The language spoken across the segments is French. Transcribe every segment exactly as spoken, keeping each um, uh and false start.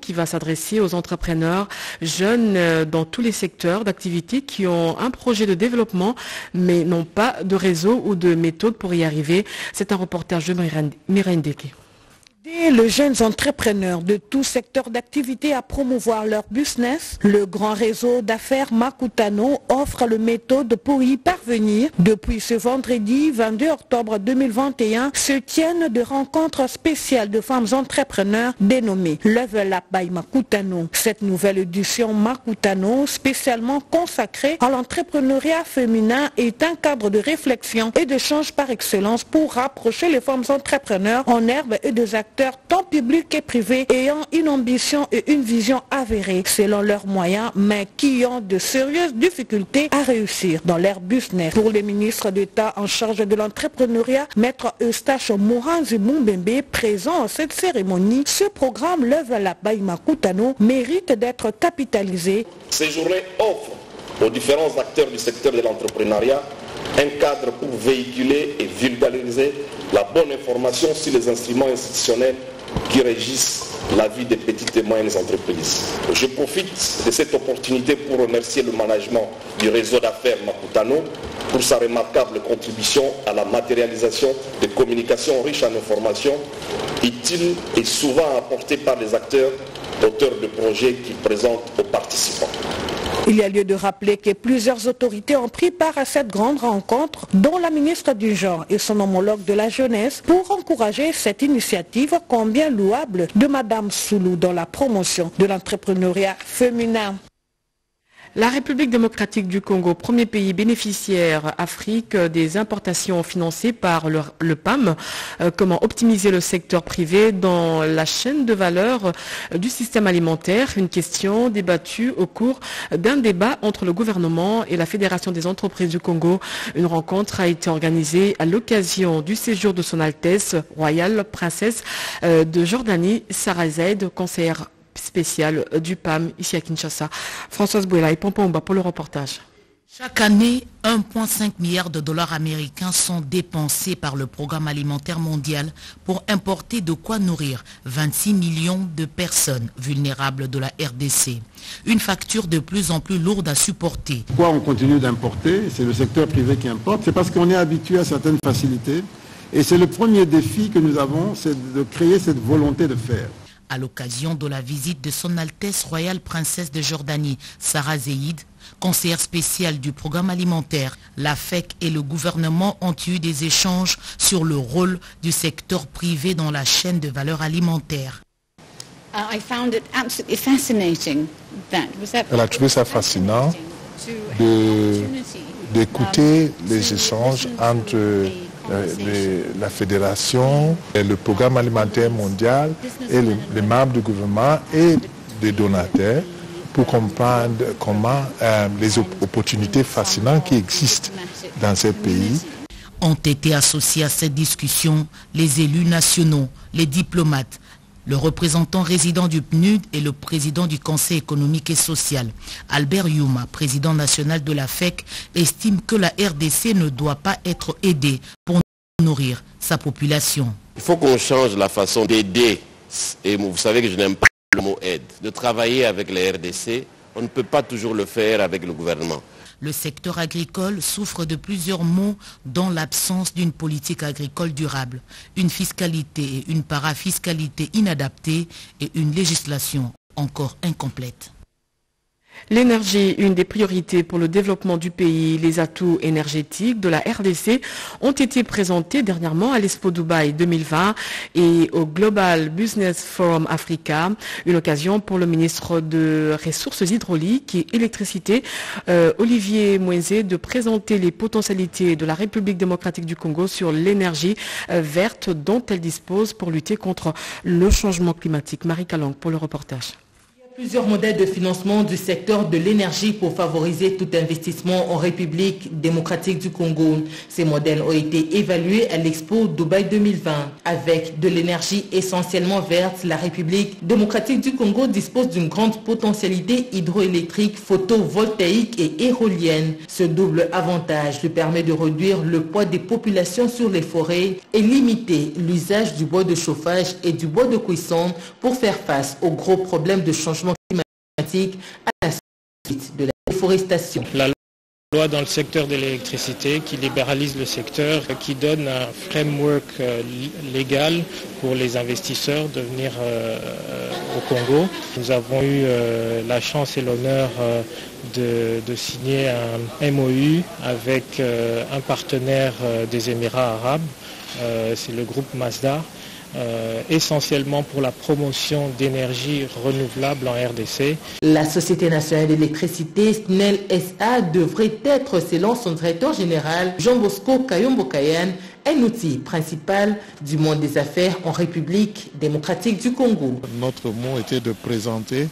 qui va s'adresser aux entrepreneurs jeunes dans tous les secteurs d'activité qui ont un projet de développement mais n'ont pas de réseau ou de méthode pour y arriver. C'est un reportage de Mireille Ndeke. Aider les jeunes entrepreneurs de tout secteur d'activité à promouvoir leur business, le grand réseau d'affaires Makutano offre le méthode pour y parvenir. Depuis ce vendredi vingt-deux octobre deux mille vingt et un se tiennent des rencontres spéciales de femmes entrepreneurs dénommées Level Up by Makutano. Cette nouvelle édition Makutano, spécialement consacrée à l'entrepreneuriat féminin, est un cadre de réflexion et d'échange par excellence pour rapprocher les femmes entrepreneurs en herbe et des acteurs tant publics et privés ayant une ambition et une vision avérée selon leurs moyens, mais qui ont de sérieuses difficultés à réussir dans leur business. Pour le ministre d'État en charge de l'entrepreneuriat, Maître Eustache Moranzi Mumbembe, présent à cette cérémonie, ce programme Level Up by Makutano mérite d'être capitalisé. Ces journées offrent aux différents acteurs du secteur de l'entrepreneuriat un cadre pour véhiculer et vulgariser la bonne information sur les instruments institutionnels qui régissent la vie des petites et moyennes entreprises. Je profite de cette opportunité pour remercier le management du réseau d'affaires Makutano pour sa remarquable contribution à la matérialisation des communications riches en informations, utiles et souvent apportées par les acteurs auteurs de projets qui présentent aux participants. Il y a lieu de rappeler que plusieurs autorités ont pris part à cette grande rencontre, dont la ministre du Genre et son homologue de la jeunesse, pour encourager cette initiative combien louable de Madame Soulou dans la promotion de l'entrepreneuriat féminin. La République démocratique du Congo, premier pays bénéficiaire Afrique des importations financées par le, le P A M. Euh, comment optimiser le secteur privé dans la chaîne de valeur euh, du système alimentaire? Une question débattue au cours d'un débat entre le gouvernement et la Fédération des entreprises du Congo. Une rencontre a été organisée à l'occasion du séjour de Son Altesse royale princesse euh, de Jordanie, Sarah Zaid, conseillère spécial du P A M ici à Kinshasa. Françoise Bouela et Pompomba pour le reportage. Chaque année, un virgule cinq milliard de dollars américains sont dépensés par le programme alimentaire mondial pour importer de quoi nourrir vingt-six millions de personnes vulnérables de la R D C. Une facture de plus en plus lourde à supporter. Pourquoi on continue d'importer? C'est le secteur privé qui importe. C'est parce qu'on est habitué à certaines facilités. Et c'est le premier défi que nous avons, c'est de créer cette volonté de faire. À l'occasion de la visite de Son Altesse royale princesse de Jordanie, Sarah Zaid, conseillère spéciale du programme alimentaire, la F E C et le gouvernement ont eu des échanges sur le rôle du secteur privé dans la chaîne de valeur alimentaire. Elle a trouvé ça fascinant de, d'écouter les échanges entre Les, la fédération, et le programme alimentaire mondial et le, les membres du gouvernement et des donateurs pour comprendre comment euh, les op opportunités fascinantes qui existent dans ces pays. Ont été associés à cette discussion les élus nationaux, les diplomates, le représentant résident du P N U D et le président du Conseil économique et social. Albert Youma, président national de la F E C, estime que la R D C ne doit pas être aidée pour nourrir sa population. Il faut qu'on change la façon d'aider. Et vous savez que je n'aime pas le mot aide. De travailler avec la R D C, on ne peut pas toujours le faire avec le gouvernement. Le secteur agricole souffre de plusieurs maux, dont l'absence d'une politique agricole durable, une fiscalité et une parafiscalité inadaptées et une législation encore incomplète. L'énergie, une des priorités pour le développement du pays. Les atouts énergétiques de la R D C ont été présentés dernièrement à l'Expo Dubaï deux mille vingt et au Global Business Forum Africa. Une occasion pour le ministre de Ressources hydrauliques et électricité, euh, Olivier Mouenzé, de présenter les potentialités de la République démocratique du Congo sur l'énergie euh, verte dont elle dispose pour lutter contre le changement climatique. Marie Kalong pour le reportage. Plusieurs modèles de financement du secteur de l'énergie pour favoriser tout investissement en République démocratique du Congo. Ces modèles ont été évalués à l'Expo Dubaï deux mille vingt. Avec de l'énergie essentiellement verte, la République démocratique du Congo dispose d'une grande potentialité hydroélectrique, photovoltaïque et éolienne. Ce double avantage lui permet de réduire le poids des populations sur les forêts et limiter l'usage du bois de chauffage et du bois de cuisson pour faire face aux gros problèmes de changement climatique à la suite de la déforestation. La loi dans le secteur de l'électricité qui libéralise le secteur, qui donne un framework euh, légal pour les investisseurs de venir euh, au Congo. Nous avons eu euh, la chance et l'honneur euh, de, de signer un M O U avec euh, un partenaire euh, des Émirats arabes, euh, c'est le groupe Mazda. Euh, essentiellement pour la promotion d'énergie renouvelable en R D C. La Société nationale d'électricité, S N E L S A, devrait être, selon son directeur général, Jean Bosco Kayombo Kayan, un outil principal du monde des affaires en République démocratique du Congo. Notre mot était de présenter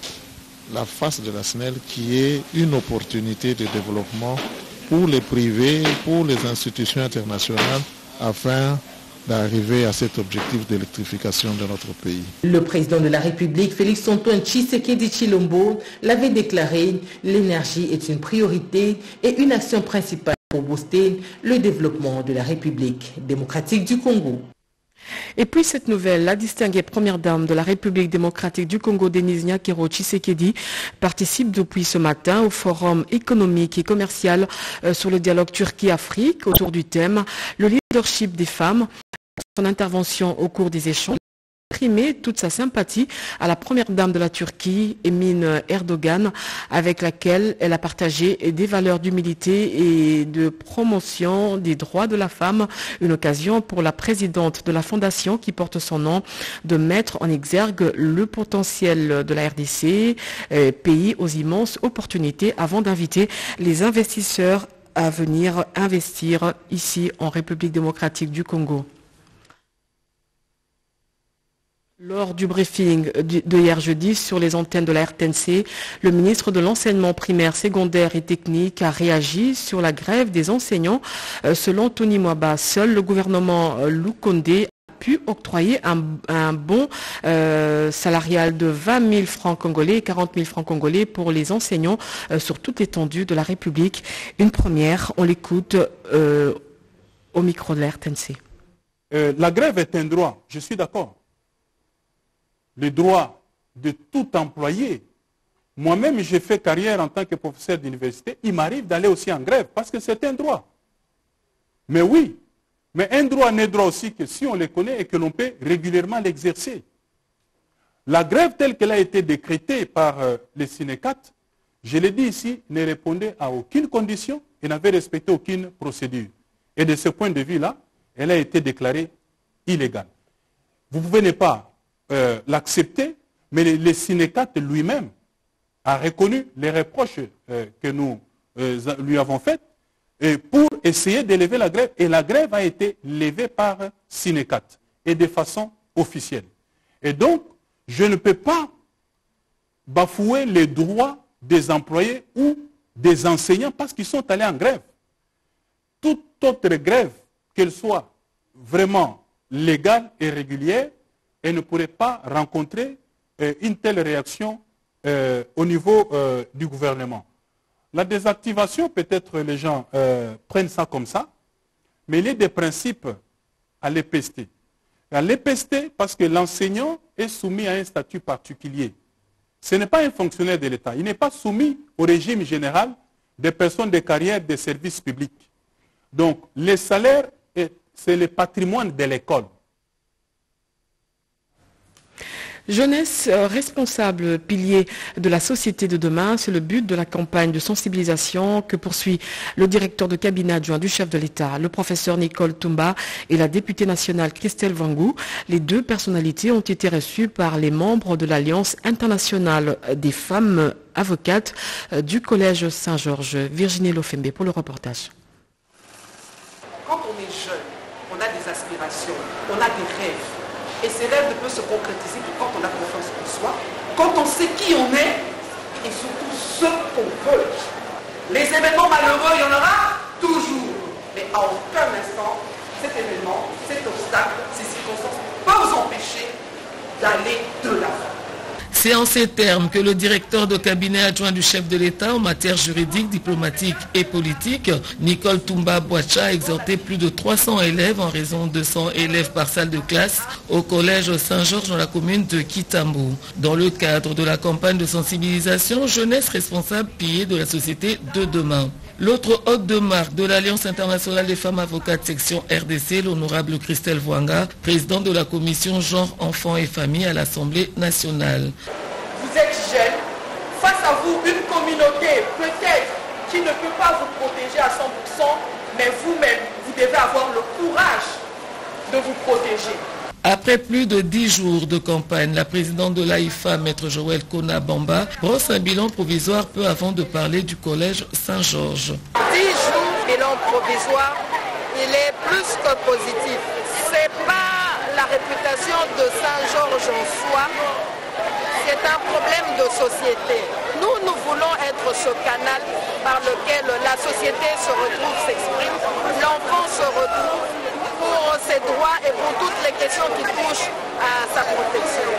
la face de la S N E L qui est une opportunité de développement pour les privés, pour les institutions internationales, afin d'arriver à cet objectif d'électrification de notre pays. Le président de la République, Félix-Antoine Tshisekedi Tshilombo, l'avait déclaré, l'énergie est une priorité et une action principale pour booster le développement de la République démocratique du Congo. Et puis cette nouvelle, la distinguée première dame de la République démocratique du Congo, Denise Nyakero Tshisekedi, participe depuis ce matin au forum économique et commercial sur le dialogue Turquie-Afrique autour du thème « Le leadership des femmes ». Son intervention au cours des échanges a exprimé toute sa sympathie à la première dame de la Turquie, Emine Erdogan, avec laquelle elle a partagé des valeurs d'humilité et de promotion des droits de la femme. Une occasion pour la présidente de la fondation qui porte son nom de mettre en exergue le potentiel de la R D C, euh, pays aux immenses opportunités, avant d'inviter les investisseurs à venir investir ici en République démocratique du Congo. Lors du briefing de hier jeudi sur les antennes de la R T N C, le ministre de l'Enseignement primaire, secondaire et technique a réagi sur la grève des enseignants. Selon Tony Mwaba, seul le gouvernement Lukonde a pu octroyer un, un bon euh, salarial de vingt mille francs congolais et quarante mille francs congolais pour les enseignants euh, sur toute l'étendue de la République. Une première, on l'écoute euh, au micro de la R T N C. Euh, la grève est un droit, je suis d'accord. Le droit de tout employé. Moi-même, j'ai fait carrière en tant que professeur d'université. Il m'arrive d'aller aussi en grève parce que c'est un droit. Mais oui, mais un droit n'est droit aussi que si on le connaît et que l'on peut régulièrement l'exercer. La grève telle qu'elle a été décrétée par euh, les syndicats, je l'ai dit ici, ne répondait à aucune condition et n'avait respecté aucune procédure. Et de ce point de vue-là, elle a été déclarée illégale. Vous pouvez ne pas Euh, l'accepter, mais le, le syndicate lui-même a reconnu les reproches euh, que nous euh, lui avons faits et pour essayer d'élever la grève. Et la grève a été levée par syndicate et de façon officielle. Et donc, je ne peux pas bafouer les droits des employés ou des enseignants parce qu'ils sont allés en grève. Toute autre grève, qu'elle soit vraiment légale et régulière, et ne pourrait pas rencontrer euh, une telle réaction euh, au niveau euh, du gouvernement. La désactivation, peut-être les gens euh, prennent ça comme ça, mais il y a des principes à l'E P S T. À l'E P S T, parce que l'enseignant est soumis à un statut particulier. Ce n'est pas un fonctionnaire de l'État. Il n'est pas soumis au régime général des personnes de carrière des services publics. Donc, les salaires, c'est le patrimoine de l'école. Jeunesse responsable, pilier de la société de demain, c'est le but de la campagne de sensibilisation que poursuit le directeur de cabinet adjoint du chef de l'État, le professeur Nicole Toumba et la députée nationale Christelle Wangou. Les deux personnalités ont été reçues par les membres de l'Alliance internationale des femmes avocates du Collège Saint-Georges. Virginie Lofembe pour le reportage. Quand on est jeune, on a des aspirations, on a des rêves. Et ces rêves ne peuvent se concrétiser que quand on a confiance en soi, quand on sait qui on est et surtout ce qu'on veut. Les événements malheureux, il y en aura toujours. Mais à aucun instant, cet événement, cet obstacle, ces circonstances peuvent vous empêcher d'aller de l'avant. C'est en ces termes que le directeur de cabinet adjoint du chef de l'État en matière juridique, diplomatique et politique, Nicole Toumba Boacha, a exhorté plus de trois cents élèves en raison de cent élèves par salle de classe au collège Saint-Georges dans la commune de Kitambo. Dans le cadre de la campagne de sensibilisation Jeunesse responsable pilier de la société de demain. L'autre hôte de marque de l'Alliance internationale des femmes avocates section R D C, l'honorable Christelle Voanga, présidente de la commission genre, enfants et familles à l'Assemblée nationale. Vous êtes jeune, face à vous une communauté peut-être qui ne peut pas vous protéger à cent pour cent, mais vous-même, vous devez avoir le courage de vous protéger. Après plus de dix jours de campagne, la présidente de l'A I F A, maître Joël Kona Bamba, brosse un bilan provisoire peu avant de parler du collège Saint-Georges. dix jours, bilan provisoire, il est plus que positif. Ce n'est pas la réputation de Saint-Georges en soi, c'est un problème de société. Nous, nous voulons être ce canal par lequel la société se retrouve, s'exprime, l'enfant se retrouve pour ses droits et pour toutes les questions qui touchent à sa protection.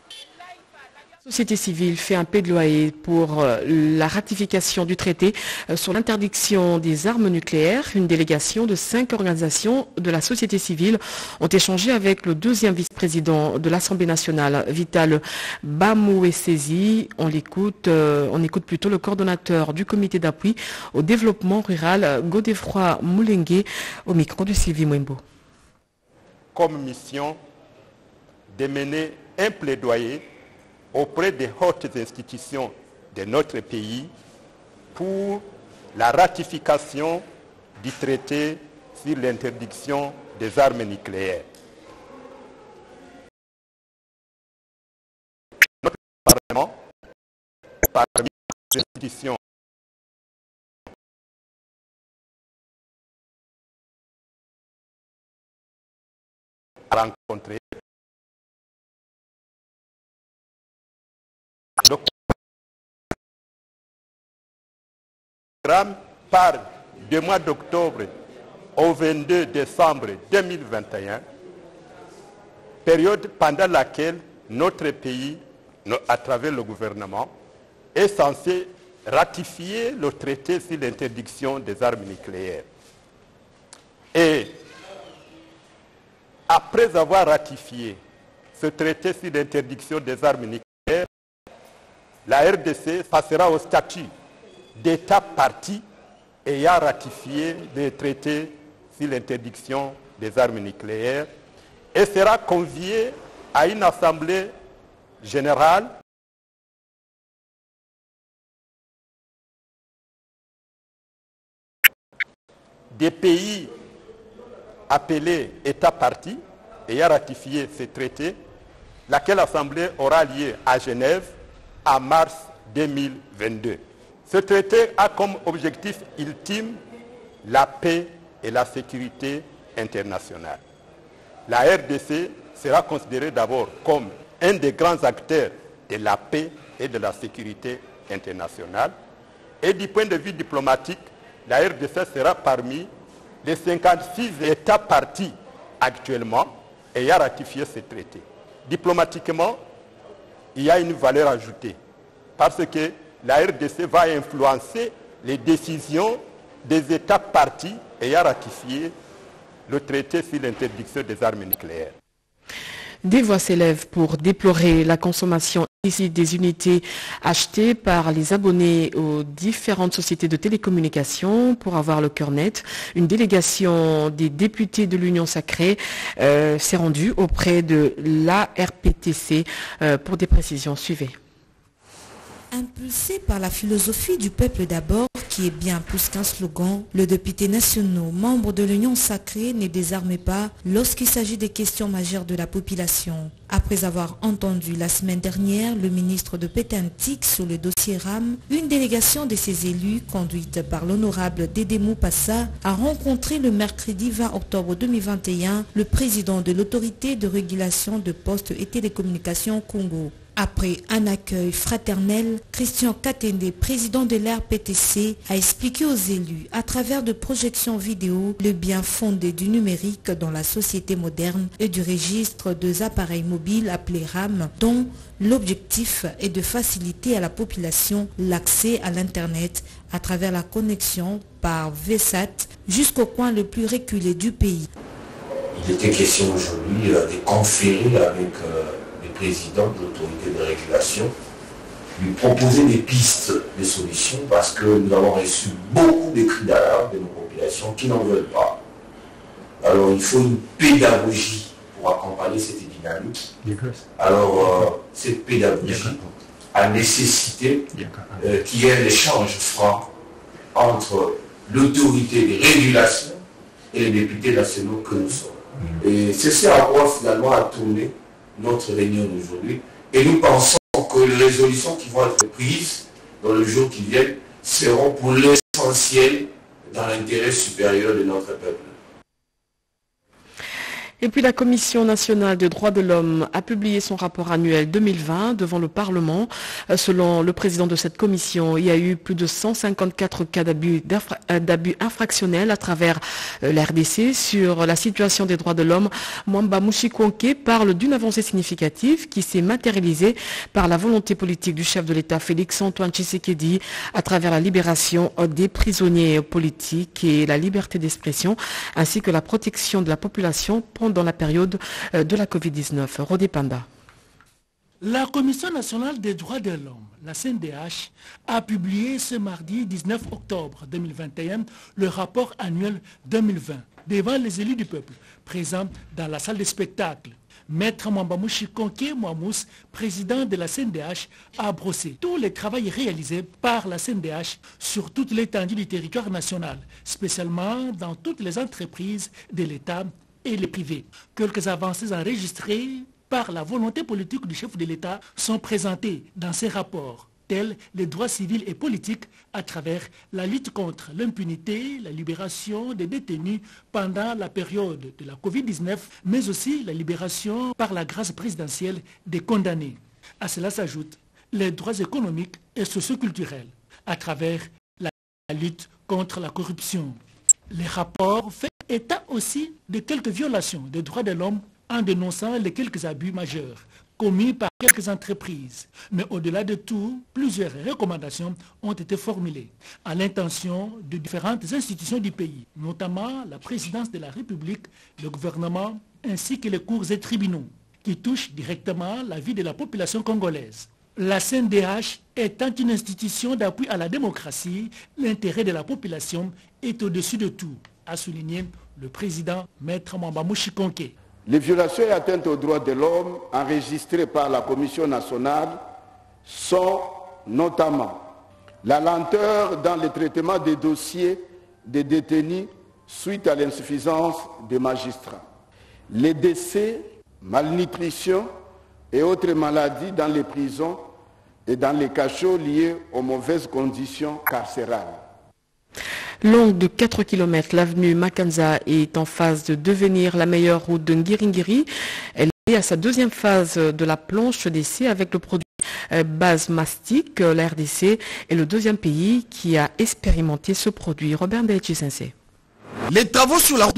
La société civile fait un plaidoyer pour la ratification du traité sur l'interdiction des armes nucléaires. Une délégation de cinq organisations de la société civile ont échangé avec le deuxième vice-président de l'Assemblée nationale, Vital Bamouessesi. On l'écoute, on écoute plutôt le coordonnateur du comité d'appui au développement rural, Godefroy Moulengue, au micro de Sylvie Mwembo. Comme mission de mener un plaidoyer auprès des hautes institutions de notre pays pour la ratification du traité sur l'interdiction des armes nucléaires. Notre Parlement, parmi les institutions rencontrées, le programme part du mois d'octobre au vingt-deux décembre deux mille vingt et un, période pendant laquelle notre pays, à travers le gouvernement, est censé ratifier le traité sur l'interdiction des armes nucléaires. Et après avoir ratifié ce traité sur l'interdiction des armes nucléaires, la R D C passera au statut d'État partie ayant ratifié le traité sur l'interdiction des armes nucléaires et sera conviée à une assemblée générale des pays appelés États parties ayant ratifié ce traité, laquelle assemblée aura lieu à Genève en mars deux mille vingt-deux. Ce traité a comme objectif ultime la paix et la sécurité internationale. La R D C sera considérée d'abord comme un des grands acteurs de la paix et de la sécurité internationale. Et du point de vue diplomatique, la R D C sera parmi les cinquante-six États partis actuellement ayant ratifié ce traité. Diplomatiquement, il y a une valeur ajoutée parce que la R D C va influencer les décisions des États partis ayant ratifié le traité sur l'interdiction des armes nucléaires. Des voix s'élèvent pour déplorer la consommation illicite des unités achetées par les abonnés aux différentes sociétés de télécommunications pour avoir le cœur net. Une délégation des députés de l'Union sacrée euh, s'est rendue auprès de l'A R P T C euh, pour des précisions. Suivez. Impulsé par la philosophie du peuple d'abord, qui est bien plus qu'un slogan, le député national, membre de l'Union sacrée, ne désarme pas lorsqu'il s'agit des questions majeures de la population. Après avoir entendu la semaine dernière le ministre de Pétantique sur le dossier RAM, une délégation de ses élus, conduite par l'honorable Dédé Moupassa, a rencontré le mercredi vingt octobre deux mille vingt et un le président de l'autorité de régulation de postes et télécommunications Congo. Après un accueil fraternel, Christian Katende, président de l'R P T C, a expliqué aux élus, à travers de projections vidéo, le bien fondé du numérique dans la société moderne et du registre des appareils mobiles appelés RAM, dont l'objectif est de faciliter à la population l'accès à l'Internet à travers la connexion par V S A T jusqu'au coin le plus reculé du pays. Il était question aujourd'hui euh, de conférer avec euh, le président de l'autorité de régulation, lui proposer des pistes de solutions parce que nous avons reçu beaucoup de cris d'alarme de nos populations qui n'en veulent pas. Alors il faut une pédagogie pour accompagner cette dynamique. Alors euh, cette pédagogie a nécessité euh, qu'il y ait un échange franc entre l'autorité de régulation et les députés nationaux que nous sommes. Et c'est ce à quoi finalement a tourné notre réunion d'aujourd'hui. Et nous pensons que les résolutions qui vont être prises dans le jour qui vient seront pour l'essentiel dans l'intérêt supérieur de notre peuple. Et puis la Commission nationale des droits de l'homme a publié son rapport annuel deux mille vingt devant le Parlement. Selon le président de cette commission, il y a eu plus de cent cinquante-quatre cas d'abus infractionnels à travers l'R D C. Sur la situation des droits de l'homme, Mwamba Mushikonke parle d'une avancée significative qui s'est matérialisée par la volonté politique du chef de l'État Félix Antoine Tshisekedi à travers la libération des prisonniers politiques et la liberté d'expression ainsi que la protection de la population pendant dans la période de la Covid dix-neuf. Rodé Panda. La Commission nationale des droits de l'homme, la C N D H, a publié ce mardi dix-neuf octobre deux mille vingt et un le rapport annuel deux mille vingt devant les élus du peuple présents dans la salle de spectacle. Maître Mwamba Mushikonke Mwamous, président de la C N D H, a brossé tous les travaux réalisés par la C N D H sur toute l'étendue du territoire national, spécialement dans toutes les entreprises de l'État et les privés. Quelques avancées enregistrées par la volonté politique du chef de l'État sont présentées dans ces rapports, tels les droits civils et politiques à travers la lutte contre l'impunité, la libération des détenus pendant la période de la Covid dix-neuf, mais aussi la libération par la grâce présidentielle des condamnés. À cela s'ajoutent les droits économiques et socioculturels à travers la lutte contre la corruption. Les rapports font état aussi de quelques violations des droits de l'homme en dénonçant les quelques abus majeurs commis par quelques entreprises. Mais au-delà de tout, plusieurs recommandations ont été formulées à l'intention de différentes institutions du pays, notamment la présidence de la République, le gouvernement ainsi que les cours et tribunaux qui touchent directement la vie de la population congolaise. La C N D H étant une institution d'appui à la démocratie, l'intérêt de la population est au-dessus de tout, a souligné le président Maître Mwamba Mushikonke. Les violations et atteintes aux droits de l'homme enregistrées par la Commission nationale sont notamment la lenteur dans le traitement des dossiers des détenus suite à l'insuffisance des magistrats, les décès, malnutrition et autres maladies dans les prisons et dans les cachots liés aux mauvaises conditions carcérales. Longue de quatre kilomètres, l'avenue Makanza est en phase de devenir la meilleure route de Ngiringiri. Elle est à sa deuxième phase de la planche d'essai avec le produit Basmastic. La R D C est le deuxième pays qui a expérimenté ce produit. Robert Ndayetchi-Sensé. Les travaux sur la route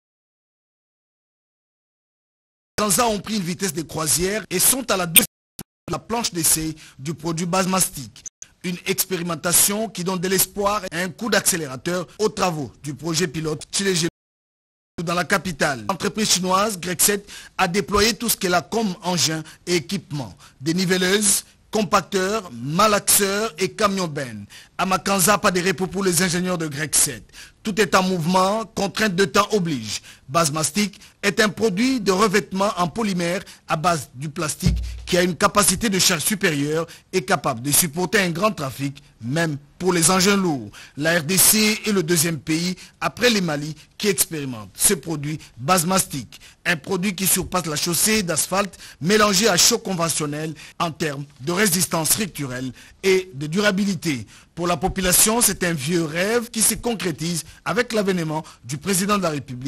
Makanza ont pris une vitesse de croisière et sont à la deuxième phase de la planche d'essai du produit Basmastic. Une expérimentation qui donne de l'espoir et un coup d'accélérateur aux travaux du projet pilote Chilejelo dans la capitale. L'entreprise chinoise Grexet a déployé tout ce qu'elle a comme engins et équipements. Des niveleuses, compacteurs, malaxeurs et camions-bennes. À Makanza, pas de repos pour les ingénieurs de Grexet. Tout est en mouvement, contrainte de temps oblige. Basmastic est un produit de revêtement en polymère à base du plastique qui a une capacité de charge supérieure et capable de supporter un grand trafic, même pour les engins lourds. La R D C est le deuxième pays, après le Mali, qui expérimente ce produit Basmastic. Un produit qui surpasse la chaussée d'asphalte mélangée à choc conventionnel en termes de résistance structurelle et de durabilité. Pour la population, c'est un vieux rêve qui se concrétise avec l'avènement du président de la République,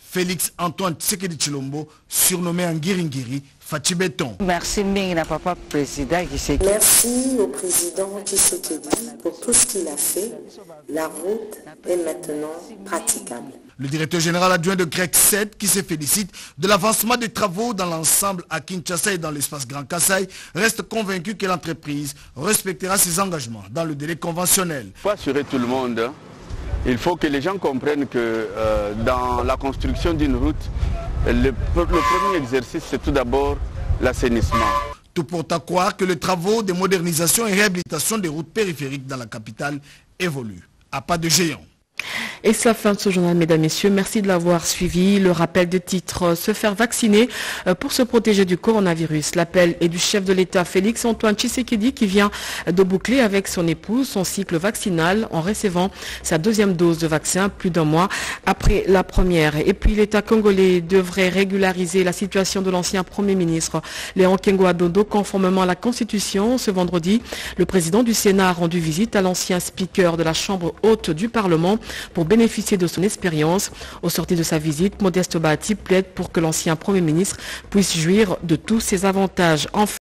Félix Antoine Tshisekedi Tshilombo, surnommé Nguiri Fachi Béton. Merci Papa Président Tshisekedi. Merci au président Tshisekedi pour tout ce qu'il a fait. La route est maintenant praticable. Le directeur général adjoint de Grec sept qui se félicite de l'avancement des travaux dans l'ensemble à Kinshasa et dans l'espace Grand Kasaï reste convaincu que l'entreprise respectera ses engagements dans le délai conventionnel. Il faut assurer tout le monde. Il faut que les gens comprennent que euh, dans la construction d'une route, le, le premier exercice c'est tout d'abord l'assainissement. Tout porte à croire que les travaux de modernisation et réhabilitation des routes périphériques dans la capitale évoluent à pas de géant. Et c'est la fin de ce journal, mesdames, messieurs. Merci de l'avoir suivi. Le rappel de titre, se faire vacciner pour se protéger du coronavirus. L'appel est du chef de l'État, Félix Antoine Tshisekedi, qui vient de boucler avec son épouse son cycle vaccinal en recevant sa deuxième dose de vaccin plus d'un mois après la première. Et puis l'État congolais devrait régulariser la situation de l'ancien Premier ministre Léon Kengo Adondo conformément à la Constitution. Ce vendredi, le président du Sénat a rendu visite à l'ancien speaker de la Chambre haute du Parlement pour bénéficier de son expérience. Au sortir de sa visite, Modeste Bahati plaide pour que l'ancien Premier ministre puisse jouir de tous ses avantages. Enfin,